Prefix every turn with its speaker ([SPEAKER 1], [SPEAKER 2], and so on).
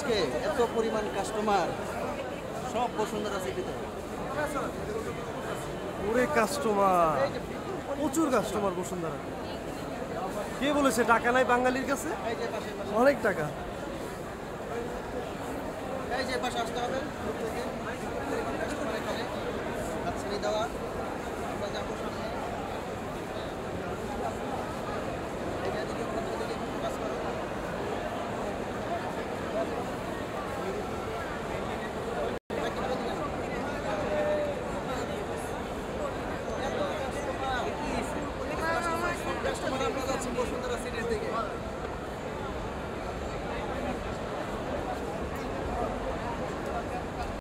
[SPEAKER 1] আজকে এত পরিমাণ কাস্টমার, সব বসুন্ধরা সিটিতে।
[SPEAKER 2] ওরে কাস্টমার, প্রচুর কাস্টমার বসুন্ধরা। কে বলেছে টাকা নাই বাঙালির কাছে?
[SPEAKER 1] এই যে পাশে পাশে,
[SPEAKER 2] অনেক টাকা।
[SPEAKER 1] এই যে পাশে আসতে হবে, কাস্টমার এখানে হাতছানি দেওয়া।